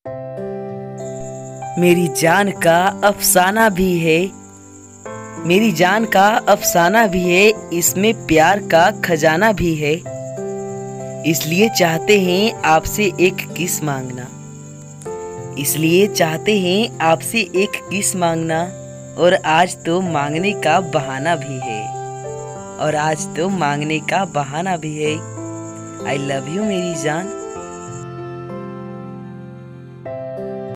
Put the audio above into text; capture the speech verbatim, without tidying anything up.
मेरी जान का अफसाना भी है, मेरी जान का अफसाना भी है, इसमें प्यार का खजाना भी है। इसलिए चाहते हैं आपसे एक किस मांगना, इसलिए चाहते हैं आपसे एक किस मांगना। और आज तो मांगने का बहाना भी है, और आज तो मांगने का बहाना भी है। आई लव यू मेरी जान।